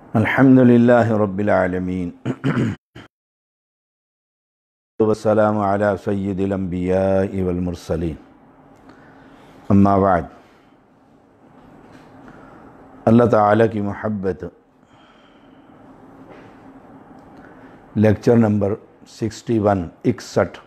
الحمد للہ رب العالمین والسلام علی سید الانبیاء والمرسلین اما بعد۔ اللہ تعالیٰ کی محبت، لیکچر نمبر 61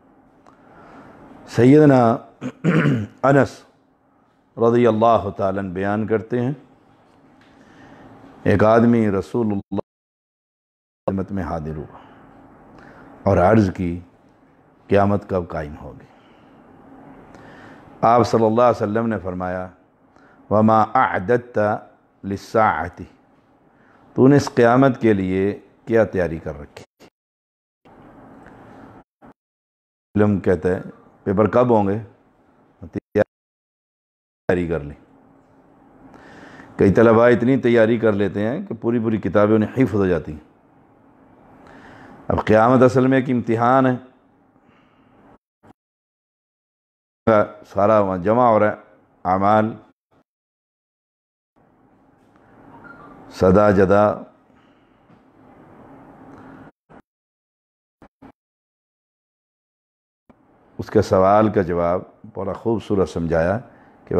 سیدنا انس رضی اللہ تعالیٰ عنہ بیان کرتے ہیں، ایک آدمی رسول اللہ کی خدمت میں حاضر ہوا اور عرض کی قیامت کب قائم ہوگی؟ آپ صلی اللہ علیہ وسلم نے فرمایا وما اعددت للساعۃ، تو نے اس قیامت کے لیے کیا تیاری کر رکھی؟ علم کہتے ہیں پیپر کب ہوں گے، تیاری کر لی۔ کئی طلباء اتنی تیاری کر لیتے ہیں کہ پوری پوری کتابیں انہیں حفظ ہو جاتی ہیں۔ اب قیامت اصل میں ایک امتحان ہے، سارا وہاں جمع ہو رہا ہے، اعمال صدا جدا، اس کے سوال کا جواب بڑا خوبصورت سمجھایا کہ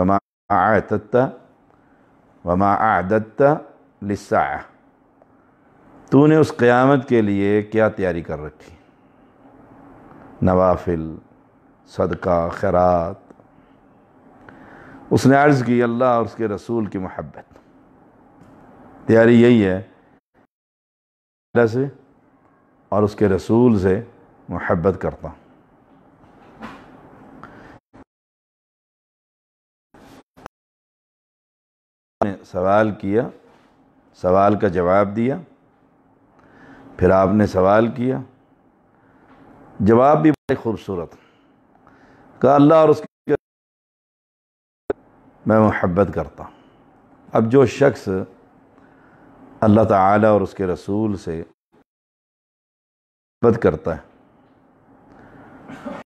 وما اعددت للساعہ، تو نے اس قیامت کے لیے کیا تیاری کر رکھی؟ نوافل، صدقہ، خیرات۔ اس نے عرض کی اللہ اور اس کے رسول کی محبت۔ تیاری یہی ہے اللہ سے اور اس کے رسول سے محبت کرتا ہوں۔ نے سوال کیا، سوال کا جواب دیا، پھر آپ نے سوال کیا، جواب بھی بڑی خوبصورت، کہا اللہ اور اس کے میں محبت کرتا ہوں۔ اب جو شخص اللہ تعالیٰ اور اس کے رسول سے محبت کرتا ہے